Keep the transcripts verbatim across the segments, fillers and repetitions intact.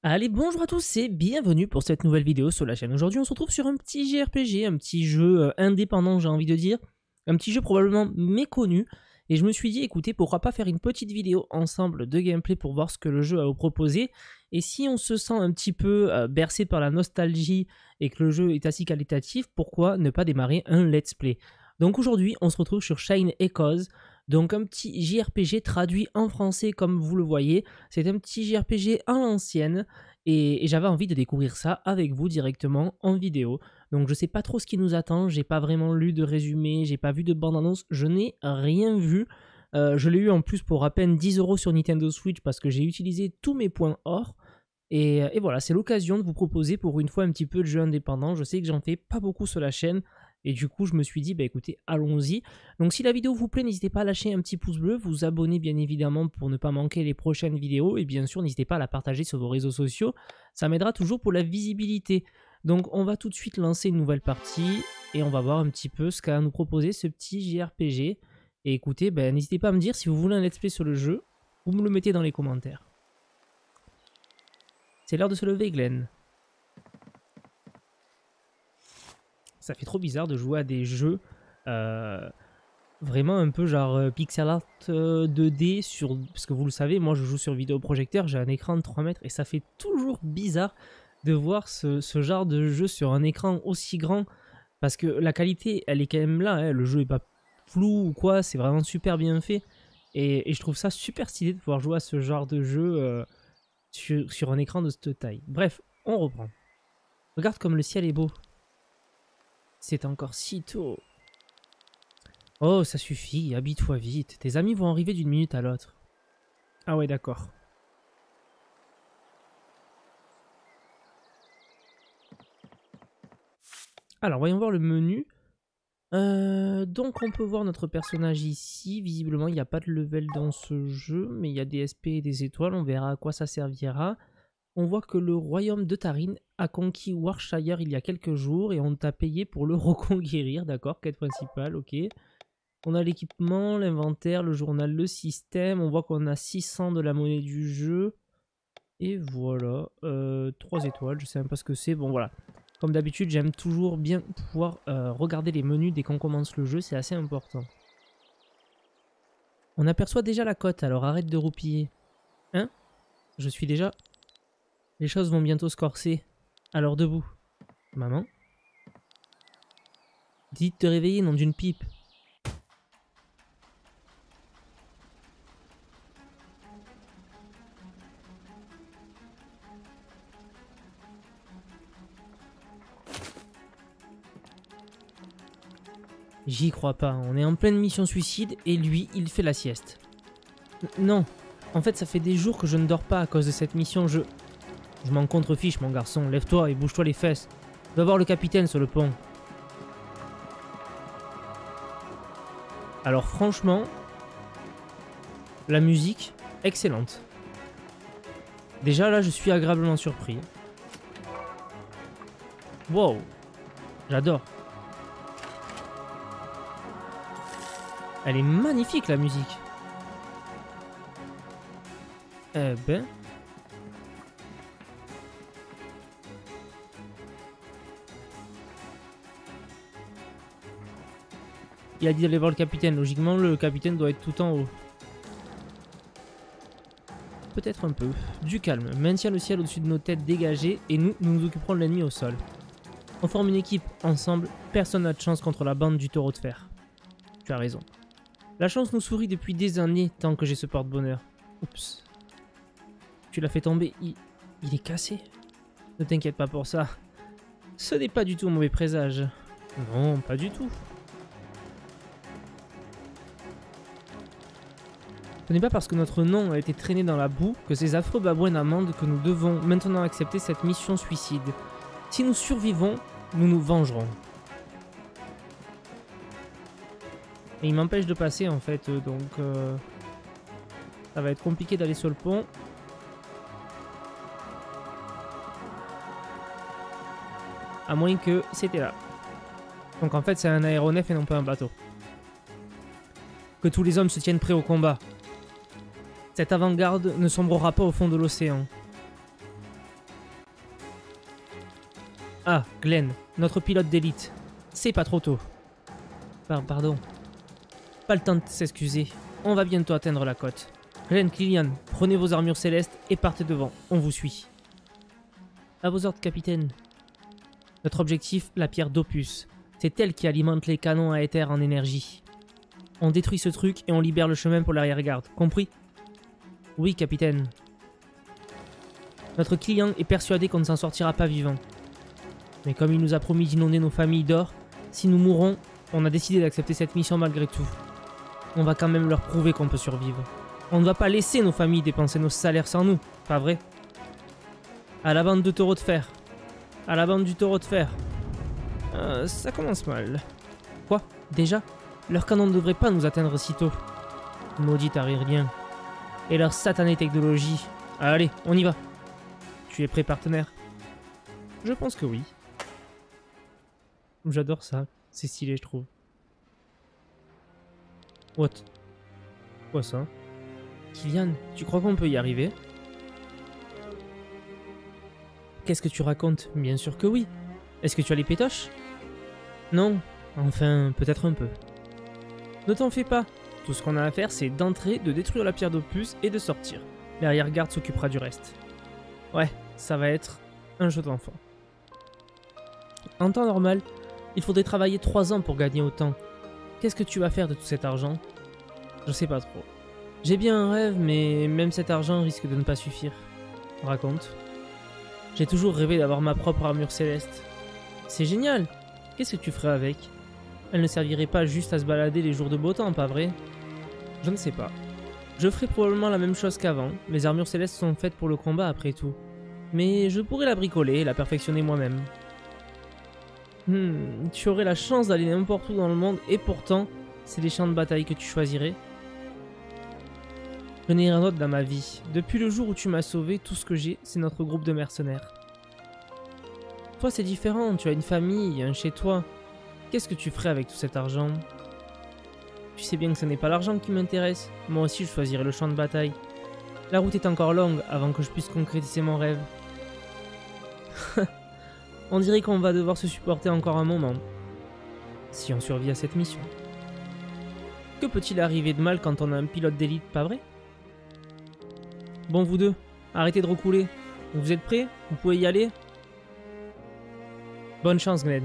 Allez, bonjour à tous et bienvenue pour cette nouvelle vidéo sur la chaîne. Aujourd'hui, on se retrouve sur un petit J R P G, un petit jeu euh, indépendant, j'ai envie de dire. Un petit jeu probablement méconnu. Et je me suis dit, écoutez, pourquoi pas faire une petite vidéo ensemble de gameplay pour voir ce que le jeu a à vous proposer. Et si on se sent un petit peu euh, bercé par la nostalgie et que le jeu est assez qualitatif, pourquoi ne pas démarrer un let's play? Donc aujourd'hui, on se retrouve sur Shine Echoes. Donc un petit J R P G traduit en français comme vous le voyez. C'est un petit J R P G à l'ancienne et, et j'avais envie de découvrir ça avec vous directement en vidéo. Donc je sais pas trop ce qui nous attend, j'ai pas vraiment lu de résumé, j'ai pas vu de bande-annonce, je n'ai rien vu. Euh, je l'ai eu en plus pour à peine dix euros sur Nintendo Switch parce que j'ai utilisé tous mes points or. Et, et voilà, c'est l'occasion de vous proposer pour une fois un petit peu de jeu indépendant. Je sais que j'en fais pas beaucoup sur la chaîne. Et du coup, je me suis dit, bah écoutez, allons-y. Donc si la vidéo vous plaît, n'hésitez pas à lâcher un petit pouce bleu, vous abonner bien évidemment pour ne pas manquer les prochaines vidéos. Et bien sûr, n'hésitez pas à la partager sur vos réseaux sociaux. Ça m'aidera toujours pour la visibilité. Donc on va tout de suite lancer une nouvelle partie. Et on va voir un petit peu ce qu'a à nous proposer ce petit J R P G. Et écoutez, bah, n'hésitez pas à me dire si vous voulez un let's play sur le jeu. Vous me le mettez dans les commentaires. C'est l'heure de se lever, Glenn. Ça fait trop bizarre de jouer à des jeux euh, vraiment un peu genre euh, pixel art euh, deux D sur... Parce que vous le savez, moi je joue sur vidéoprojecteur, j'ai un écran de trois mètres et ça fait toujours bizarre de voir ce, ce genre de jeu sur un écran aussi grand. Parce que la qualité, elle est quand même là, hein, le jeu est pas flou ou quoi, c'est vraiment super bien fait. Et, et je trouve ça super stylé de pouvoir jouer à ce genre de jeu euh, sur, sur un écran de cette taille. Bref, on reprend. Regarde comme le ciel est beau. C'est encore si tôt. Oh, ça suffit, habille-toi vite. Tes amis vont arriver d'une minute à l'autre. Ah ouais, d'accord. Alors, voyons voir le menu. Euh, donc, on peut voir notre personnage ici. Visiblement, il n'y a pas de level dans ce jeu, mais il y a des S P et des étoiles. On verra à quoi ça servira. On voit que le royaume de Tarim a conquis Warshire il y a quelques jours et on t'a payé pour le reconquérir, d'accord, quête principale, ok. On a l'équipement, l'inventaire, le journal, le système, on voit qu'on a six cents de la monnaie du jeu. Et voilà, euh, trois étoiles, je sais même pas ce que c'est, bon voilà. Comme d'habitude, j'aime toujours bien pouvoir euh, regarder les menus dès qu'on commence le jeu, c'est assez important. On aperçoit déjà la côte, alors arrête de roupiller. Hein? Je suis déjà... Les choses vont bientôt se corser. Alors debout. Maman? Dis de te réveiller, nom d'une pipe. J'y crois pas, on est en pleine mission suicide et lui, il fait la sieste. N- non, en fait ça fait des jours que je ne dors pas à cause de cette mission, je... Je m'en contrefiche, mon garçon. Lève-toi et bouge-toi les fesses. Va voir le capitaine sur le pont. Alors franchement, la musique, excellente. Déjà là, je suis agréablement surpris. Wow, j'adore. Elle est magnifique, la musique. Eh ben... Il a dit d'aller voir le capitaine. Logiquement, le capitaine doit être tout en haut. Peut-être un peu. Du calme. Maintiens le ciel au-dessus de nos têtes dégagées et nous, nous nous occuperons de l'ennemi au sol. On forme une équipe. Ensemble, personne n'a de chance contre la bande du taureau de fer. Tu as raison. La chance nous sourit depuis des années tant que j'ai ce porte-bonheur. Oups. Tu l'as fait tomber. Il... Il est cassé. Ne t'inquiète pas pour ça. Ce n'est pas du tout un mauvais présage. Non, pas du tout. Ce n'est pas parce que notre nom a été traîné dans la boue que ces affreux babouins amendent que nous devons maintenant accepter cette mission suicide. Si nous survivons, nous nous vengerons. Et il m'empêche de passer en fait, donc euh, ça va être compliqué d'aller sur le pont. À moins que c'était là. Donc en fait c'est un aéronef et non pas un bateau. Que tous les hommes se tiennent prêts au combat. Cette avant-garde ne sombrera pas au fond de l'océan. Ah, Glenn, notre pilote d'élite. C'est pas trop tôt. Par pardon. Pas le temps de s'excuser. On va bientôt atteindre la côte. Glenn, Killian, prenez vos armures célestes et partez devant. On vous suit. À vos ordres, capitaine. Notre objectif, la pierre d'Opus. C'est elle qui alimente les canons à éther en énergie. On détruit ce truc et on libère le chemin pour l'arrière-garde. Compris? Oui, capitaine. Notre client est persuadé qu'on ne s'en sortira pas vivant. Mais comme il nous a promis d'inonder nos familles d'or, si nous mourons, on a décidé d'accepter cette mission malgré tout. On va quand même leur prouver qu'on peut survivre. On ne va pas laisser nos familles dépenser nos salaires sans nous, pas vrai? À la bande de taureaux de fer. À la bande du taureau de fer. Euh, ça commence mal. Quoi? Déjà? Leur canon ne devrait pas nous atteindre si tôt. Maudit Aririen. Et leur satanée technologie. Allez, on y va. Tu es prêt, partenaire? Je pense que oui. J'adore ça. C'est stylé, je trouve. What? Quoi ça? Killian, tu crois qu'on peut y arriver? Qu'est-ce que tu racontes? Bien sûr que oui. Est-ce que tu as les pétoches? Non. Enfin, peut-être un peu. Ne t'en fais pas. Tout ce qu'on a à faire, c'est d'entrer, de détruire la pierre d'Opus et de sortir. L'arrière-garde s'occupera du reste. Ouais, ça va être un jeu d'enfant. En temps normal, il faudrait travailler trois ans pour gagner autant. Qu'est-ce que tu vas faire de tout cet argent? Je sais pas trop. J'ai bien un rêve, mais même cet argent risque de ne pas suffire. Raconte. J'ai toujours rêvé d'avoir ma propre armure céleste. C'est génial! Qu'est-ce que tu ferais avec? Elle ne servirait pas juste à se balader les jours de beau temps, pas vrai? Je ne sais pas. Je ferai probablement la même chose qu'avant. Les armures célestes sont faites pour le combat après tout. Mais je pourrais la bricoler et la perfectionner moi-même. Hmm, tu aurais la chance d'aller n'importe où dans le monde et pourtant, c'est les champs de bataille que tu choisirais. Je n'ai rien d'autre dans ma vie. Depuis le jour où tu m'as sauvé, tout ce que j'ai, c'est notre groupe de mercenaires. Toi, c'est différent. Tu as une famille, un chez-toi. Qu'est-ce que tu ferais avec tout cet argent? Tu sais bien que ce n'est pas l'argent qui m'intéresse. Moi aussi, je choisirais le champ de bataille. La route est encore longue avant que je puisse concrétiser mon rêve. On dirait qu'on va devoir se supporter encore un moment. Si on survit à cette mission. Que peut-il arriver de mal quand on a un pilote d'élite, pas vrai? Bon, vous deux, arrêtez de recouler. Vous êtes prêts? Vous pouvez y aller? Bonne chance, Glenn.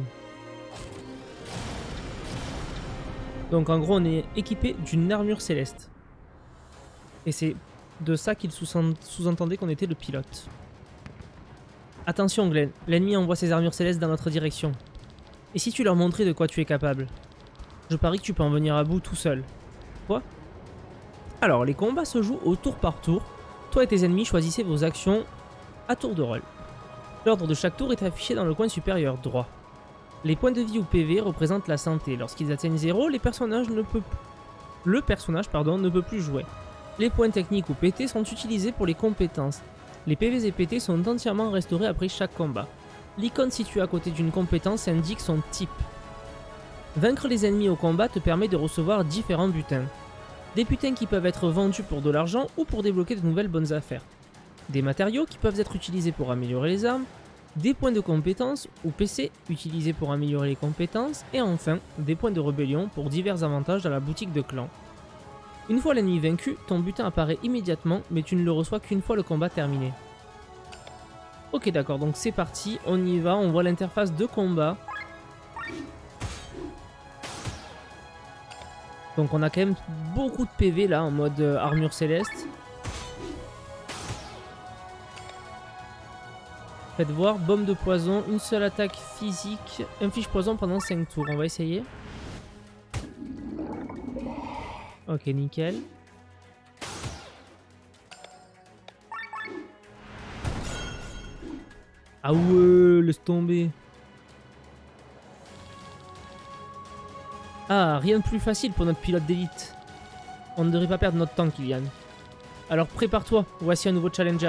Donc en gros, on est équipé d'une armure céleste. Et c'est de ça qu'il sous-entendait qu'on était le pilote. Attention, Glenn, l'ennemi envoie ses armures célestes dans notre direction. Et si tu leur montrais de quoi tu es capable? Je parie que tu peux en venir à bout tout seul. Quoi? Alors, les combats se jouent au tour par tour. Toi et tes ennemis choisissez vos actions à tour de rôle. L'ordre de chaque tour est affiché dans le coin supérieur droit. Les points de vie ou P V représentent la santé. Lorsqu'ils atteignent zéro, les personnages ne peuvent... le personnage pardon, ne peut plus jouer. Les points techniques ou P T sont utilisés pour les compétences. Les P V et P T sont entièrement restaurés après chaque combat. L'icône située à côté d'une compétence indique son type. Vaincre les ennemis au combat te permet de recevoir différents butins. Des butins qui peuvent être vendus pour de l'argent ou pour débloquer de nouvelles bonnes affaires. Des matériaux qui peuvent être utilisés pour améliorer les armes. Des points de compétences ou P C utilisés pour améliorer les compétences. Et enfin, des points de rébellion pour divers avantages dans la boutique de clan. Une fois l'ennemi vaincu, ton butin apparaît immédiatement, mais tu ne le reçois qu'une fois le combat terminé. Ok d'accord, donc c'est parti, on y va, on voit l'interface de combat. Donc on a quand même beaucoup de P V là, en mode euh, armure céleste. Faites voir, bombe de poison, une seule attaque physique, inflige poison pendant cinq tours, on va essayer. Ok, nickel. Ah ouais, laisse tomber. Ah, rien de plus facile pour notre pilote d'élite. On ne devrait pas perdre notre temps, Killian. Alors prépare-toi, voici un nouveau challenger.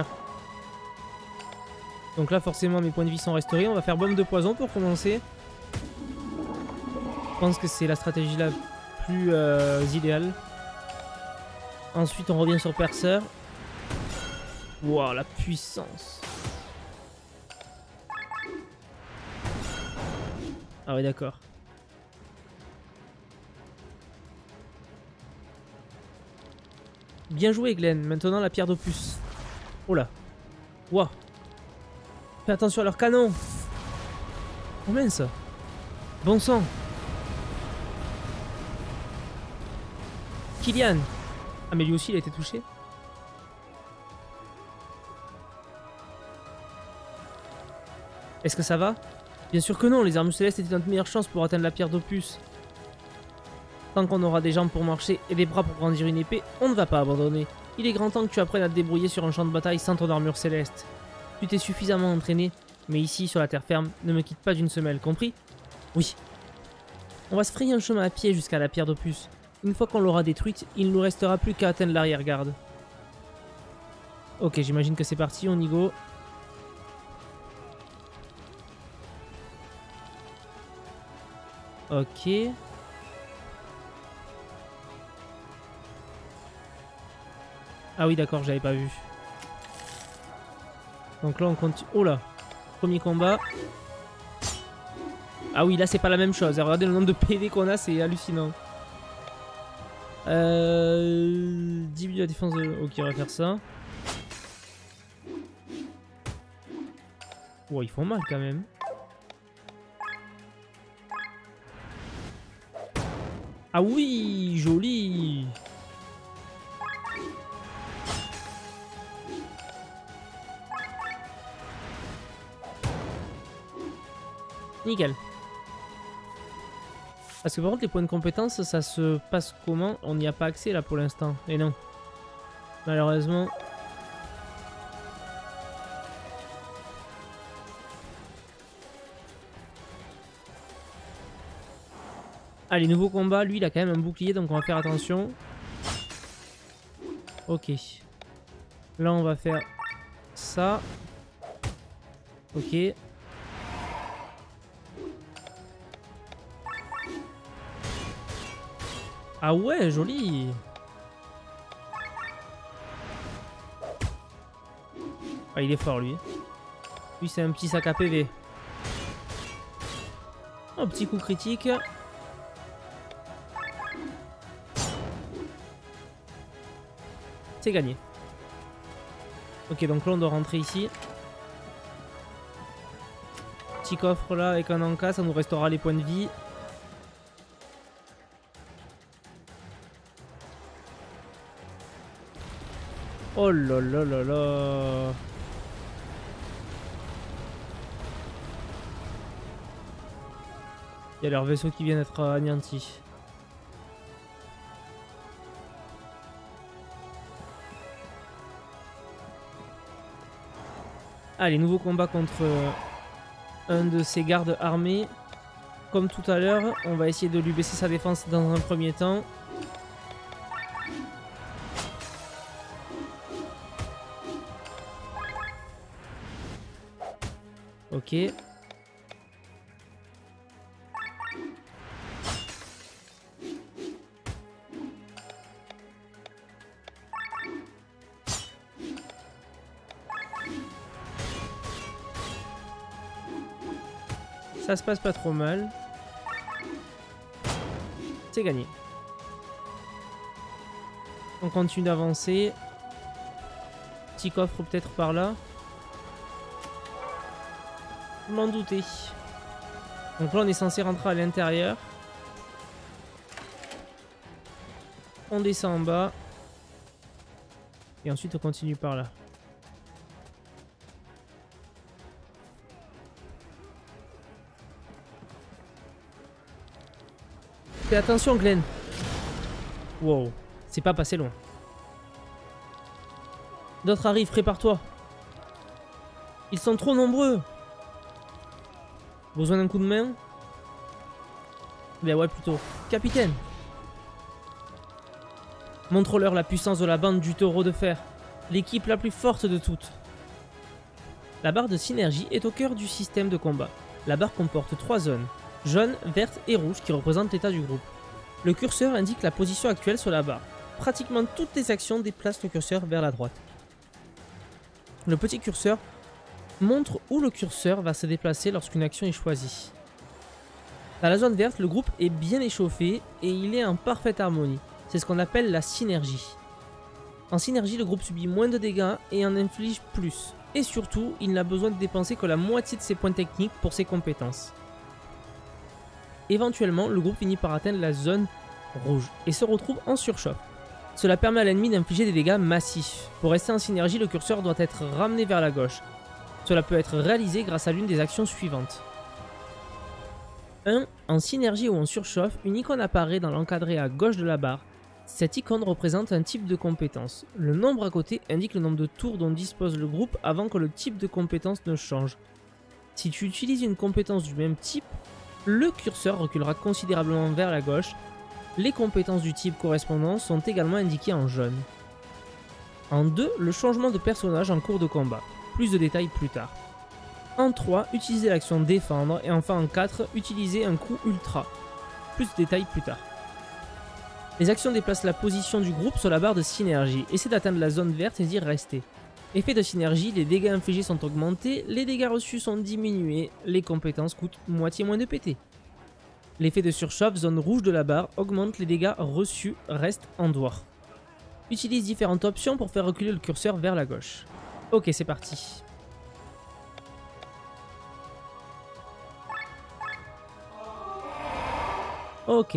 Donc là, forcément, mes points de vie sont restaurés. On va faire bombe de poison pour commencer. Je pense que c'est la stratégie la plus euh, idéale. Ensuite, on revient sur perceur. Waouh, la puissance. Ah ouais, d'accord. Bien joué, Glenn. Maintenant, la pierre d'Opus. Oh là. Ouah. Fais attention à leur canon. Oh mince. Bon sang. Kylian. Ah mais lui aussi il a été touché. Est-ce que ça va? Bien sûr que non, les armes célestes étaient notre meilleure chance pour atteindre la pierre d'Opus. Tant qu'on aura des jambes pour marcher et des bras pour grandir une épée, on ne va pas abandonner. Il est grand temps que tu apprennes à te débrouiller sur un champ de bataille sans ton armure céleste. Tu t'es suffisamment entraîné, mais ici, sur la terre ferme, ne me quitte pas d'une semelle, compris? Oui. On va se frayer un chemin à pied jusqu'à la pierre d'Opus. Une fois qu'on l'aura détruite, il ne nous restera plus qu'à atteindre l'arrière-garde. Ok, j'imagine que c'est parti, on y go. Ok. Ah oui, d'accord, j'avais pas vu. Donc là, on continue. Oh là! Premier combat. Ah oui, là, c'est pas la même chose. Regardez le nombre de P V qu'on a, c'est hallucinant. Euh... diminue la défense de... Ok, on va faire ça. Oh, ils font mal quand même. Ah oui, joli. Nickel. Parce que par contre les points de compétence ça se passe comment? On n'y a pas accès là pour l'instant. Et non. Malheureusement. Allez, nouveau combat. Lui il a quand même un bouclier donc on va faire attention. Ok. Là on va faire ça. Ok. Ah ouais, joli. Ah, il est fort, lui. Lui, c'est un petit sac à P V. Un petit coup critique. C'est gagné. Ok, donc là, on doit rentrer ici. Petit coffre là avec un encas, ça nous restaurera les points de vie. Oh là là là là. Il y a leur vaisseau qui vient d'être anéanti. Allez, nouveau combat contre un de ses gardes armés. Comme tout à l'heure, on va essayer de lui baisser sa défense dans un premier temps. Ok. Ça se passe pas trop mal. C'est gagné. On continue d'avancer. Petit coffre peut-être par là. Je m'en doutais. Donc là on est censé rentrer à l'intérieur. On descend en bas. Et ensuite on continue par là. Fais attention Glenn. Wow, c'est pas passé loin. D'autres arrivent, prépare-toi. Ils sont trop nombreux. Besoin d'un coup de main? Ben ouais, plutôt. Capitaine! Montre-leur la puissance de la bande du taureau de fer. L'équipe la plus forte de toutes. La barre de synergie est au cœur du système de combat. La barre comporte trois zones. Jaune, verte et rouge qui représentent l'état du groupe. Le curseur indique la position actuelle sur la barre. Pratiquement toutes les actions déplacent le curseur vers la droite. Le petit curseur montre où le curseur va se déplacer lorsqu'une action est choisie. Dans la zone verte, le groupe est bien échauffé et il est en parfaite harmonie. C'est ce qu'on appelle la synergie. En synergie, le groupe subit moins de dégâts et en inflige plus. Et surtout, il n'a besoin de dépenser que la moitié de ses points techniques pour ses compétences. Éventuellement, le groupe finit par atteindre la zone rouge et se retrouve en surchauffe. Cela permet à l'ennemi d'infliger des dégâts massifs. Pour rester en synergie, le curseur doit être ramené vers la gauche. Cela peut être réalisé grâce à l'une des actions suivantes. un. En synergie ou en surchauffe, une icône apparaît dans l'encadré à gauche de la barre. Cette icône représente un type de compétence. Le nombre à côté indique le nombre de tours dont dispose le groupe avant que le type de compétence ne change. Si tu utilises une compétence du même type, le curseur reculera considérablement vers la gauche. Les compétences du type correspondant sont également indiquées en jaune. En deux, le changement de personnage en cours de combat. Plus de détails plus tard. En trois, utilisez l'action défendre. Et enfin en quatre, utilisez un coup ultra. Plus de détails plus tard. Les actions déplacent la position du groupe sur la barre de synergie. Essaie d'atteindre la zone verte et d'y rester. Effet de synergie, les dégâts infligés sont augmentés, les dégâts reçus sont diminués, les compétences coûtent moitié moins de P T. L'effet de surchauffe, zone rouge de la barre, augmente les dégâts reçus, reste en dehors. Utilise différentes options pour faire reculer le curseur vers la gauche. Ok, c'est parti. Ok.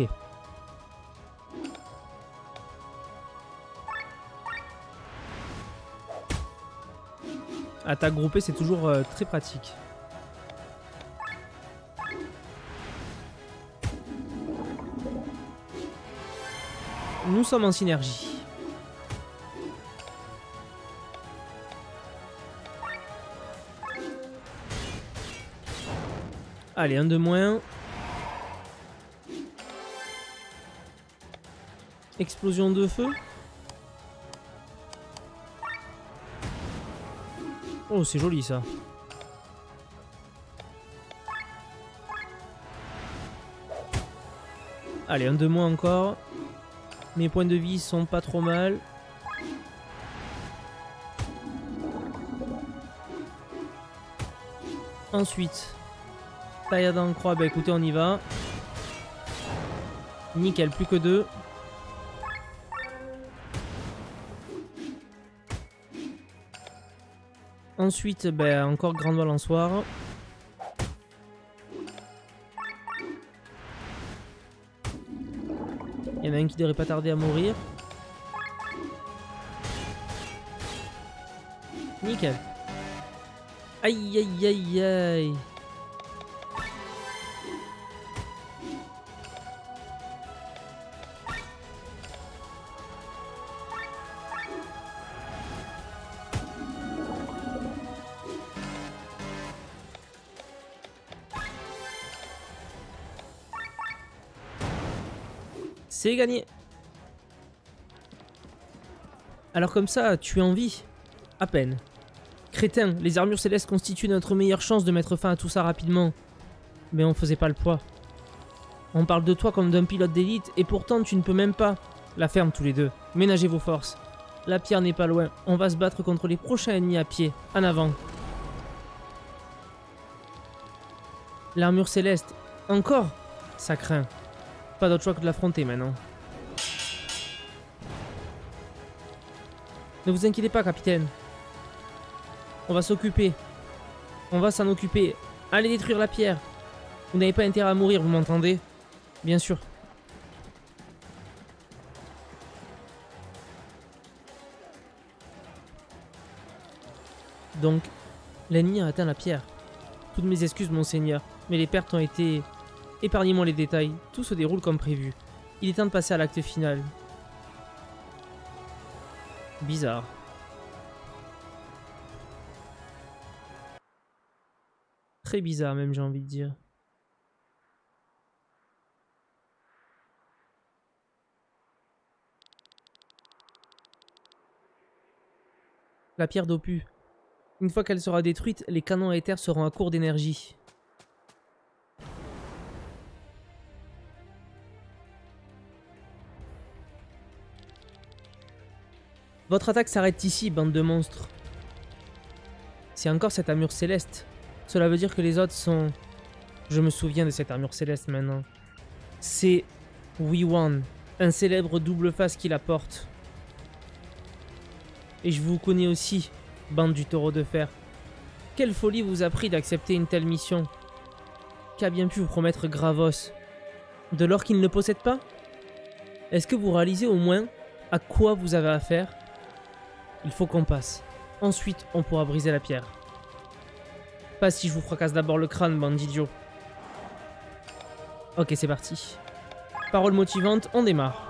Attaque groupée, c'est toujours euh, très pratique. Nous sommes en synergie. Allez, un de moins. Explosion de feu. Oh, c'est joli ça. Allez, un de moins encore. Mes points de vie sont pas trop mal. Ensuite, taillade en croix. Bah écoutez, on y va. Nickel, plus que deux. Ensuite, ben, encore grande balançoire. Il y en a un qui devrait pas tarder à mourir. Nickel. Aïe aïe aïe aïe. C'est gagné. Alors comme ça, tu es en vie. À peine. Crétin, les armures célestes constituent notre meilleure chance de mettre fin à tout ça rapidement. Mais on faisait pas le poids. On parle de toi comme d'un pilote d'élite et pourtant tu ne peux même pas. La ferme tous les deux. Ménagez vos forces. La pierre n'est pas loin. On va se battre contre les prochains ennemis à pied. En avant. L'armure céleste. Encore? Ça craint. Pas d'autre choix que de l'affronter maintenant. Ne vous inquiétez pas, capitaine. On va s'occuper. On va s'en occuper. Allez détruire la pierre. Vous n'avez pas intérêt à mourir, vous m'entendez? Bien sûr. Donc, l'ennemi a atteint la pierre. Toutes mes excuses, monseigneur, mais les pertes ont été... Épargnez-moi les détails, tout se déroule comme prévu. Il est temps de passer à l'acte final. Bizarre. Très bizarre même, j'ai envie de dire. La pierre d'Opu. Une fois qu'elle sera détruite, les canons à éther seront à court d'énergie. Votre attaque s'arrête ici, bande de monstres. C'est encore cette armure céleste. Cela veut dire que les autres sont Je me souviens de cette armure céleste maintenant. C'est Wiwan, un célèbre double face qui la porte. Et je vous connais aussi, bande du taureau de fer. Quelle folie vous a pris d'accepter une telle mission? Qu'a bien pu vous promettre Gravos? De l'or qu'il ne possède pas? Est-ce que vous réalisez au moins à quoi vous avez affaire? Il faut qu'on passe. Ensuite, on pourra briser la pierre. Pas si je vous fracasse d'abord le crâne, bande d'idiots. Ok, c'est parti. Parole motivante, on démarre.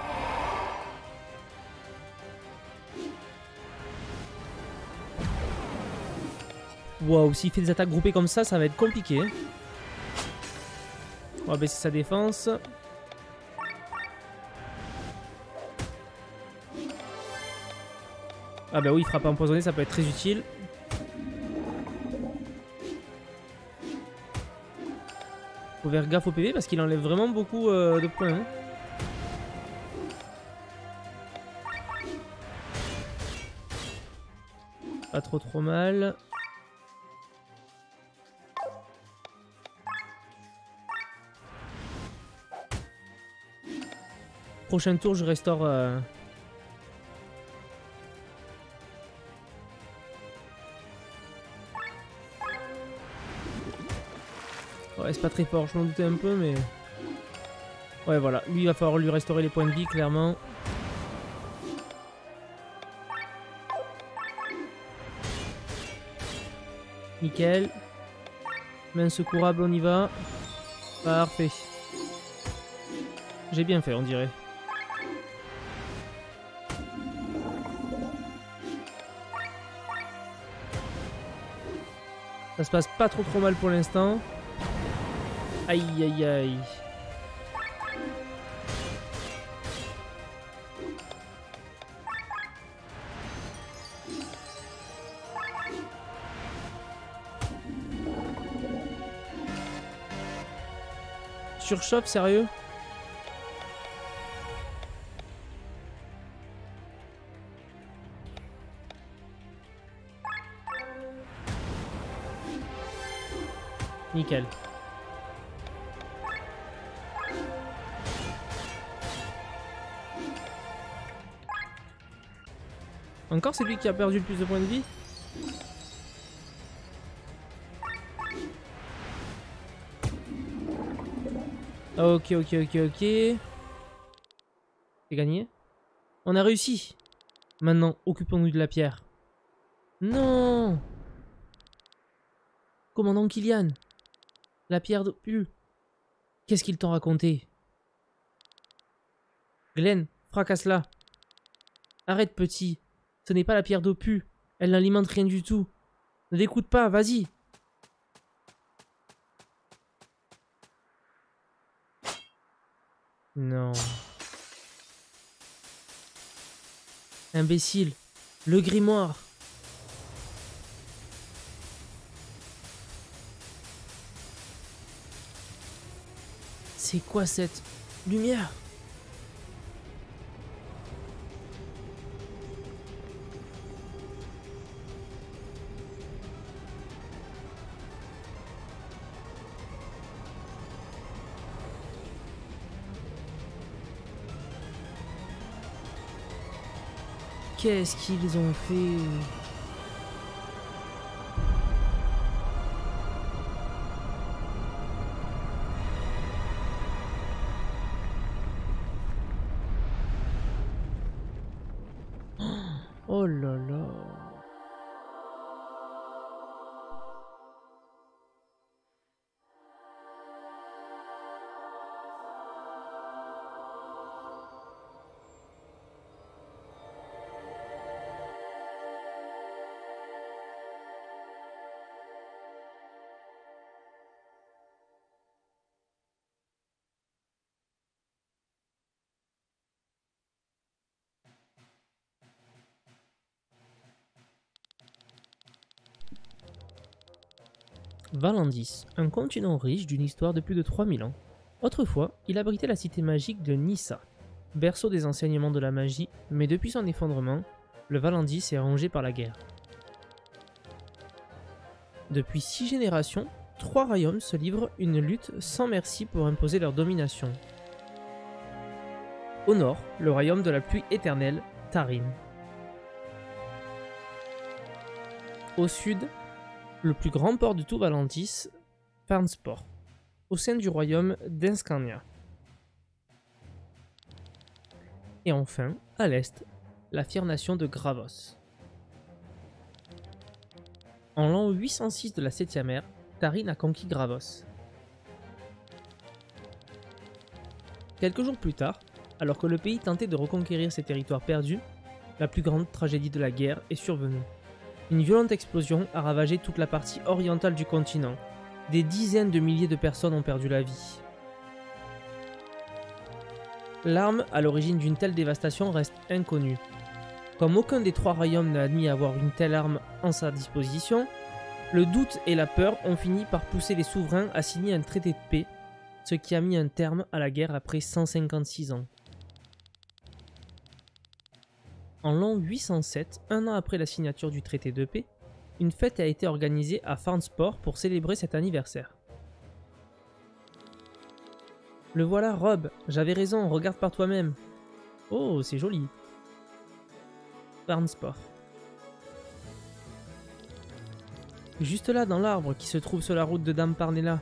Waouh, s'il fait des attaques groupées comme ça, ça va être compliqué. On va baisser sa défense. Ah bah oui, frappe empoisonnée, ça peut être très utile. Faut faire gaffe au P V parce qu'il enlève vraiment beaucoup euh, de points. Hein. Pas trop trop mal. Prochain tour, je restaure... Euh... Ouais, c'est pas très fort, je m'en doutais un peu, mais... Ouais, voilà. Lui, il va falloir lui restaurer les points de vie, clairement. Nickel. Main secourable, on y va. Parfait. J'ai bien fait, on dirait. Ça se passe pas trop trop mal pour l'instant. Aïe aïe aïe. Surchauffe, sérieux? Nickel. Encore c'est lui qui a perdu le plus de points de vie? Ok, ok, ok, ok. C'est gagné. On a réussi. Maintenant, occupons-nous de la pierre. Non! Commandant Kylian. La pierre de pu. Qu'est-ce qu'ils t'ont raconté? Glenn, fracasse-la. Arrête, petit. Ce n'est pas la pierre d'Opu. Elle n'alimente rien du tout. Ne l'écoute pas, vas-y. Non. Imbécile. Le grimoire. C'est quoi cette lumière? Qu'est-ce qu'ils ont fait? Oh là là. Valandis, un continent riche d'une histoire de plus de trois mille ans. Autrefois, il abritait la cité magique de Nissa, berceau des enseignements de la magie, mais depuis son effondrement, le Valandis est rongé par la guerre. Depuis six générations, trois royaumes se livrent une lutte sans merci pour imposer leur domination. Au nord, le royaume de la pluie éternelle, Tarim. Au sud, le plus grand port de tout Valentis, Farnsport, au sein du royaume d'Enscania. Et enfin, à l'est, la fière nation de Gravos. En l'an huit cent six de la septième ère, Tarim a conquis Gravos. Quelques jours plus tard, alors que le pays tentait de reconquérir ses territoires perdus, la plus grande tragédie de la guerre est survenue. Une violente explosion a ravagé toute la partie orientale du continent. Des dizaines de milliers de personnes ont perdu la vie. L'arme à l'origine d'une telle dévastation reste inconnue. Comme aucun des trois royaumes n'a admis avoir une telle arme en sa disposition, le doute et la peur ont fini par pousser les souverains à signer un traité de paix, ce qui a mis un terme à la guerre après cent cinquante-six ans. En l'an huit cent sept, un an après la signature du traité de paix, une fête a été organisée à Farnsport pour célébrer cet anniversaire. Le voilà, Rob, j'avais raison, regarde par toi-même. Oh, c'est joli. Farnsport. Juste là, dans l'arbre qui se trouve sur la route de Dame Parnella.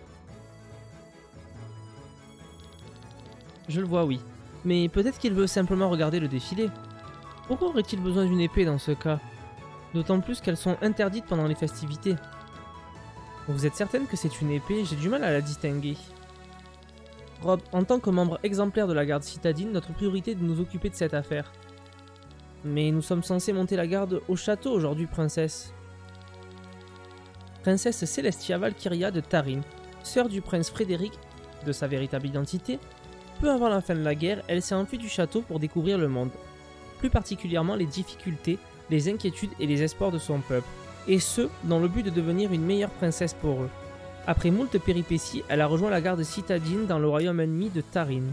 Je le vois, oui. Mais peut-être qu'il veut simplement regarder le défilé. Pourquoi aurait-il besoin d'une épée dans ce cas? D'autant plus qu'elles sont interdites pendant les festivités. Vous êtes certaine que c'est une épée? J'ai du mal à la distinguer. Rob, en tant que membre exemplaire de la garde citadine, notre priorité est de nous occuper de cette affaire. Mais nous sommes censés monter la garde au château aujourd'hui, princesse. Princesse Celestia Valkyria de Tarim, sœur du prince Frédéric, de sa véritable identité, peu avant la fin de la guerre, elle s'est enfuie du château pour découvrir le monde. Plus particulièrement les difficultés, les inquiétudes et les espoirs de son peuple, et ce, dans le but de devenir une meilleure princesse pour eux. Après moult péripéties, elle a rejoint la garde citadine dans le royaume ennemi de Tarim.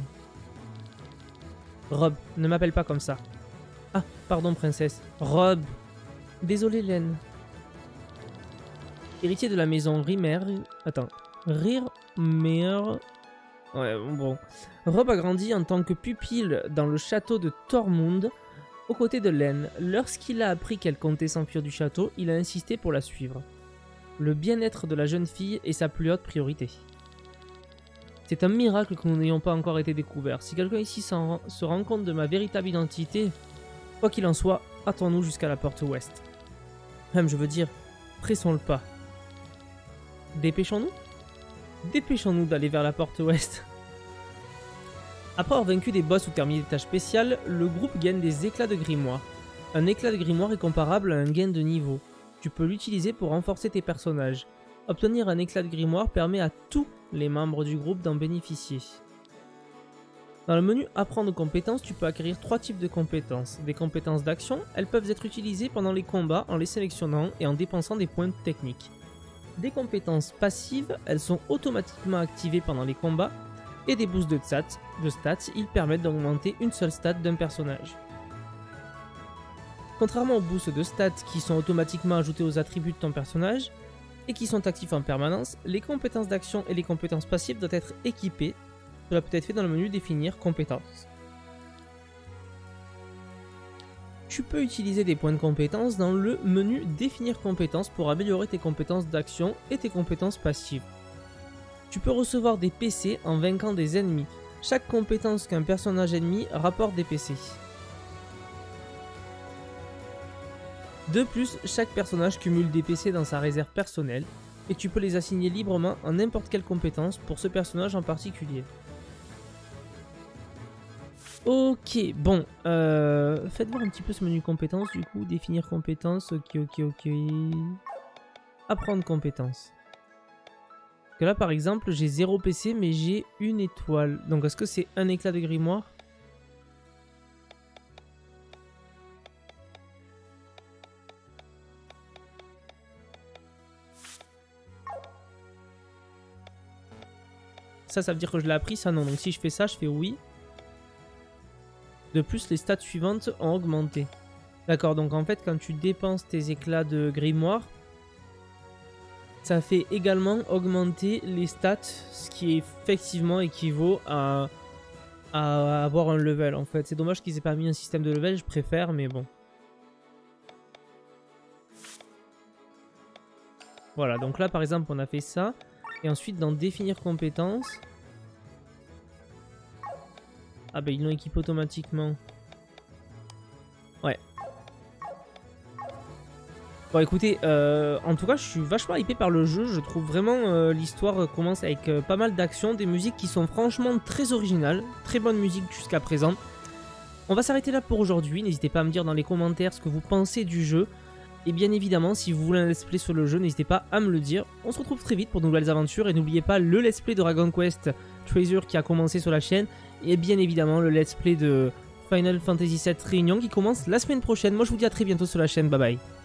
Rob, ne m'appelle pas comme ça. Ah, pardon princesse. Rob. Désolé Laine. Héritier de la maison Rimer... Attends. Rirmer... Ouais, bon. Rob a grandi en tant que pupille dans le château de Tormund, aux côtés de Laine. Lorsqu'il a appris qu'elle comptait s'enfuir du château, il a insisté pour la suivre. Le bien-être de la jeune fille est sa plus haute priorité. C'est un miracle que nous n'ayons pas encore été découverts. Si quelqu'un ici se rend compte de ma véritable identité, quoi qu'il en soit, attends-nous jusqu'à la porte ouest. Même, je veux dire, pressons le pas. Dépêchons-nous? Dépêchons-nous d'aller vers la porte ouest. Après avoir vaincu des boss ou terminé des tâches spéciales, le groupe gagne des éclats de grimoire. Un éclat de grimoire est comparable à un gain de niveau. Tu peux l'utiliser pour renforcer tes personnages. Obtenir un éclat de grimoire permet à tous les membres du groupe d'en bénéficier. Dans le menu Apprendre compétences, tu peux acquérir trois types de compétences. Des compétences d'action, elles peuvent être utilisées pendant les combats en les sélectionnant et en dépensant des points techniques. Des compétences passives, elles sont automatiquement activées pendant les combats. Et des boosts de stats, de stats ils permettent d'augmenter une seule stat d'un personnage. Contrairement aux boosts de stats qui sont automatiquement ajoutés aux attributs de ton personnage et qui sont actifs en permanence, les compétences d'action et les compétences passives doivent être équipées. Cela peut être fait dans le menu Définir compétences. Tu peux utiliser des points de compétences dans le menu Définir compétences pour améliorer tes compétences d'action et tes compétences passives. Tu peux recevoir des P C en vainquant des ennemis. Chaque compétence qu'un personnage ennemi rapporte des P C. De plus, chaque personnage cumule des P C dans sa réserve personnelle et tu peux les assigner librement à n'importe quelle compétence pour ce personnage en particulier. Ok, bon, euh, faites voir un petit peu ce menu compétences du coup, définir compétences, ok, ok, ok. Apprendre compétences. Que là par exemple, j'ai zéro P C mais j'ai une étoile. Donc est-ce que c'est un éclat de grimoire ? Ça, ça veut dire que je l'ai appris, ça non. Donc si je fais ça, je fais oui. De plus, les stats suivantes ont augmenté. D'accord, donc en fait, quand tu dépenses tes éclats de grimoire, ça fait également augmenter les stats, ce qui effectivement équivaut à, à avoir un level en fait. C'est dommage qu'ils aient pas mis un système de level, je préfère, mais bon. Voilà, donc là par exemple on a fait ça. Et ensuite dans définir compétences. Ah bah ils l'ont équipé automatiquement. Ouais. Bon écoutez, euh, en tout cas je suis vachement hypé par le jeu. Je trouve vraiment euh, l'histoire commence avec euh, pas mal d'action. Des musiques qui sont franchement très originales. Très bonne musique jusqu'à présent. On va s'arrêter là pour aujourd'hui. N'hésitez pas à me dire dans les commentaires ce que vous pensez du jeu. Et bien évidemment, si vous voulez un let's play sur le jeu, n'hésitez pas à me le dire. On se retrouve très vite pour de nouvelles aventures. Et n'oubliez pas le let's play de Dragon Quest Treasure qui a commencé sur la chaîne. Et bien évidemment le let's play de Final Fantasy sept Réunion qui commence la semaine prochaine. Moi je vous dis à très bientôt sur la chaîne. Bye bye.